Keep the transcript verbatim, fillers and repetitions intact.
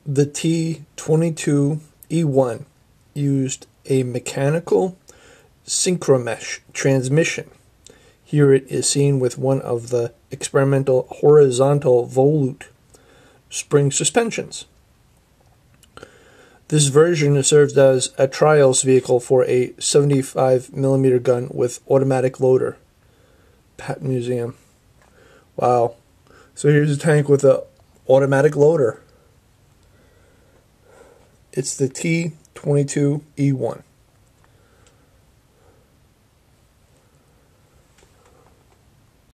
The T twenty-two E one used a mechanical synchromesh transmission. Here it is seen with one of the experimental horizontal volute spring suspensions. This version serves as a trials vehicle for a seventy-five millimeter gun with automatic loader. Patton Museum. Wow. So here's a tank with an automatic loader. It's the T twenty-two E one.